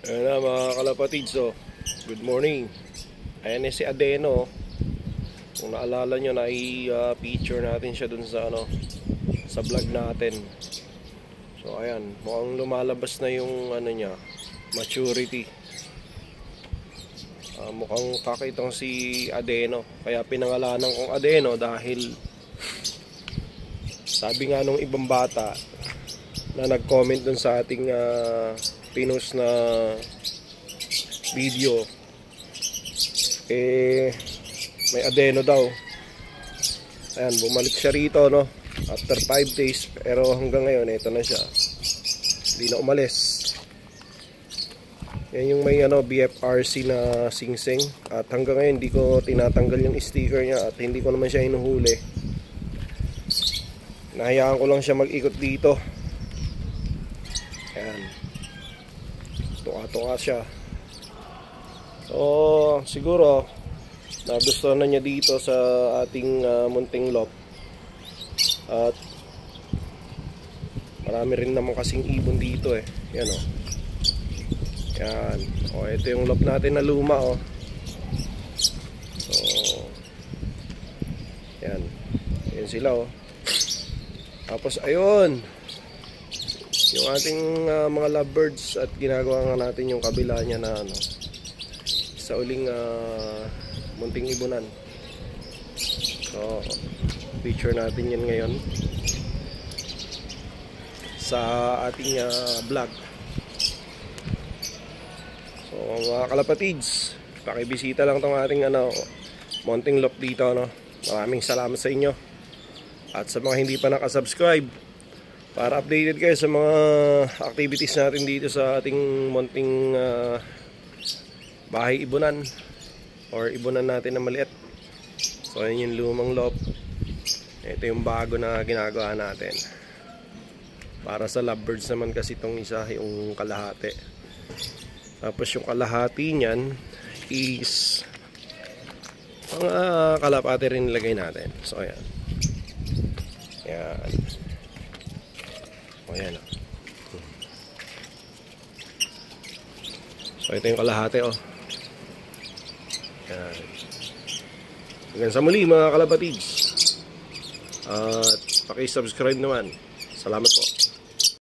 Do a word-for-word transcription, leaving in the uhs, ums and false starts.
Ayan na mga kalapatids, oh. Good morning. Ayan eh si Adeno. Kung naalala nyo, na-feature uh, natin siya dun sa ano, sa vlog natin. So ayan, mukhang lumalabas na yung ano niya, maturity. uh, Mukhang kakitang si Adeno. Kaya pinangalanan kong Adeno dahil sabi nga nung ibang bata na nag-comment dun sa ating uh, pinost na video, eh may Adeno daw. Ayan, bumalik siya rito, no, after five days, pero hanggang ngayon ito na siya, hindi na umalis. Yan yung may ano, B F R C na singsing, at hanggang ngayon hindi ko tinatanggal yung sticker niya at hindi ko naman siya hinuhuli. Nahayaan ko lang siya mag-ikot dito. Ayan, tuka-tuka siya. So siguro nagustuhan na niya dito sa ating uh, munting loft. At marami rin naman kasing ibon dito eh. Yan o. Yan. O, ito yung loft natin na luma o. So yan. Yan sila o. Tapos ayun, yung ating uh, mga lovebirds, at ginagawa nga natin yung kabila niya na ano, sa uling uh, munting ibunan. So picture natin yan ngayon sa ating uh, vlog. So mga kalapatids, pakibisita lang tong ating ano, munting loft dito, no? Maraming salamat sa inyo. At sa mga hindi pa nakasubscribe, para updated kayo sa mga activities natin dito sa ating munting uh, bahay ibunan or ibunan natin na maliit. So yun yung lumang loft. Ito yung bago na ginagawa natin. Para sa lovebirds naman kasi itong isa, yung kalahati. Tapos yung kalahati niyan is mga kalapati rin nilagay natin. So ayan. Ayan. O ayan. So ito yung kalahati, oh. Ayan. Hanggang sa muli mga kalapatids. At paki-subscribe naman. Salamat po.